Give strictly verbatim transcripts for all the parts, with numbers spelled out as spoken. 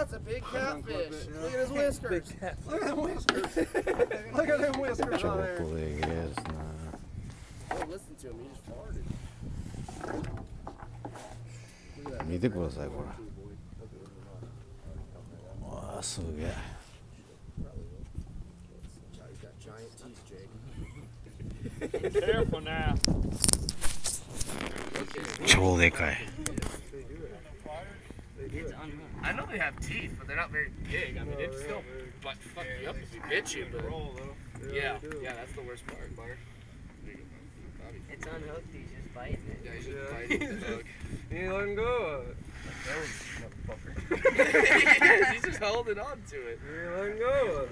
that's a big catfish. Look at his whiskers. Look at them whiskers. Look at them whiskers ちょっ on there. とでけえですね。 Don't listen to him. He just farted. 見てくださいこれ。わあすげえ。 He's got giant teeth, Jake. Careful now. 超でかい。 I know they have teeth, but they're not very big. I mean, it'd still but fuck you up if you bit you, but yeah, yeah, that's the worst part. It's unhooked, he's just biting it. Yeah, he's just biting the hook. You ain't letting go. He's just holding on to it. You ain't letting go.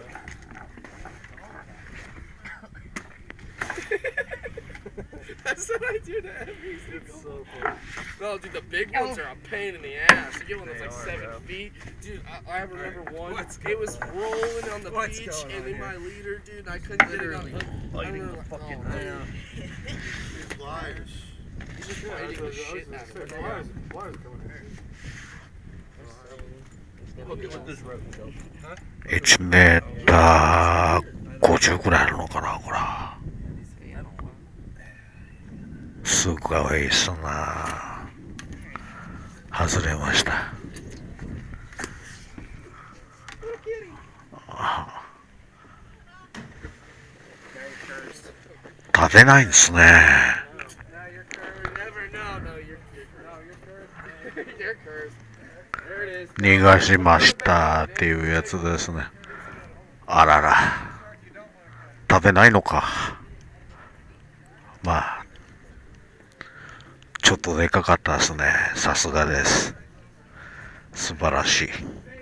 That's what I do to every single So funny. No, dude, the big ones are a pain in the ass. You get one that's like seven feet. Dude, I, I remember one. It was rolling on the What's beach going on and in here? my leader, dude, and I couldn't get it on hook. I Biting remember, the fucking oh, hook. Liars. He's just biting the shit out of it. Flies, flies coming here. Hook it with this rope. いちメーターごじゅうぐらいあるのかなこれ。すごいっすな。外れました。立てないんですね。逃がしましたっていうやつですね。あらら。立てないのか。まあ。ちょっとでかかったですね。さすがです。素晴らしい。